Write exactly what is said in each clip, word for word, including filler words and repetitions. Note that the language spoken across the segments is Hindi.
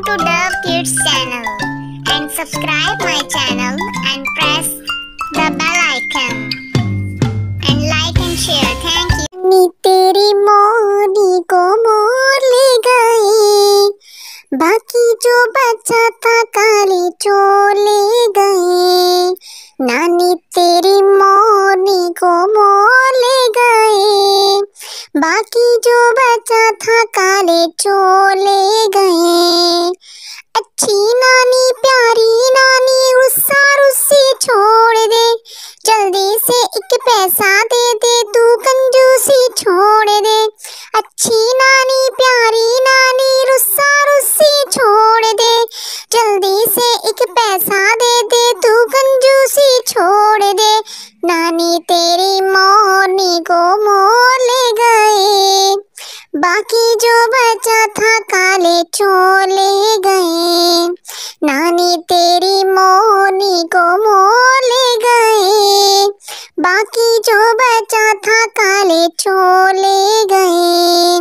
to Dove Kids channel and subscribe my channel and press the bell icon and like and share. Thank you. नी तेरी मोनी को मोर ले गए, बाकी जो बचा था काले चोर ले गए। नानी तेरी मोनी को मोर ले गए, बाकी जो बचा था काले चोर ले गए। अच्छी नानी प्यारी नानी रुस्सा रुस्सी छोड़ दे, जल्दी से एक पैसा दे दे तू कंजूसी छोड़ दे। अच्छी नानी प्यारी नानी रुस्सा रुस्सी छोड़ दे, जल्दी से एक पैसा दे दे तू कंजूसी छोड़ दे। नानी तेरी मोनी को मोर ले गए, बाकी जो बचा था काले चोर ले गए। नानी तेरी मोनी को मोर ले गए, बाकी जो बचा था काले चोर ले गए।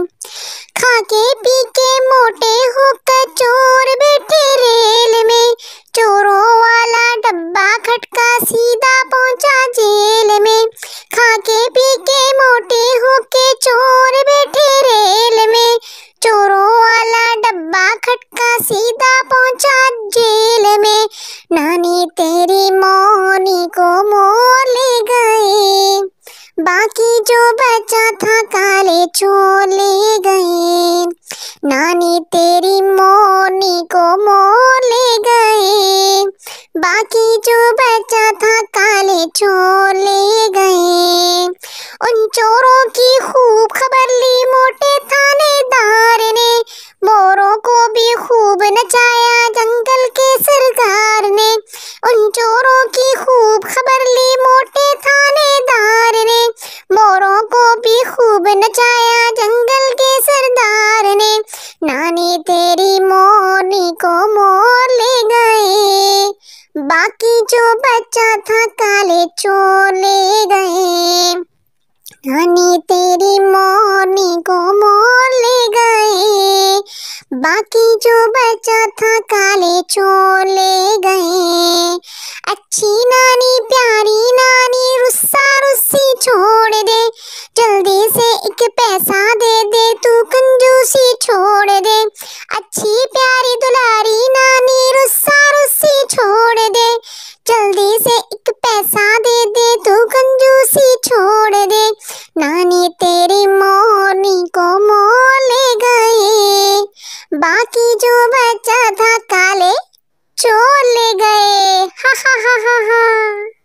खा के पी के मोटे होकर चोर बैठे रेल में, चोरों वाला डब्बा खटका सीधा पहुंचा जेल में। खा के पी के मोटे होके चोर बैठे रेल में, चोरों वाला डब्बा खटका सीधा पहुंचा जेल में। नानी तेरी मोनी को मोर ले गए, बाकी जो बचा था काले चोर ले गए। नानी तेरी मोनी को मोर ले गए, बाकी जो बचा था काले चोर ले गए। उन चोरों की खूब खबर ली मोटे थानेदार ने, मोरों को भी खूब नचाया जंगल के सरकार ने। उन चोरों की खूब खबर ली मोटे थानेदार ने, मोरों को भी खूब नचाया जंगल के सरदार ने। नानी तेरी मोनी को मोर ले गए, बाकी जो बचा था काले चोर ले गए। नानी तेरी मोनी को मोर ले गए, बाकी जो बचा था काले चोर ले गए। अच्छी नानी प्यारी नानी रुस्सा रुस्सी छोड़ दे, जल्दी से एक पैसा दे दे तू कंजूसी छोड़ दे। अच्छी प्यारी दुलारी नानी रुस्सा रुस्सी छोड़ दे, जल्दी से एक पैसा दे दे तू कंजूसी छोड़ दे। नानी तेरी मोनी को मोर ले गए, बाकी जो बचा था काले चोर ले गए। हा हा हा हा हा।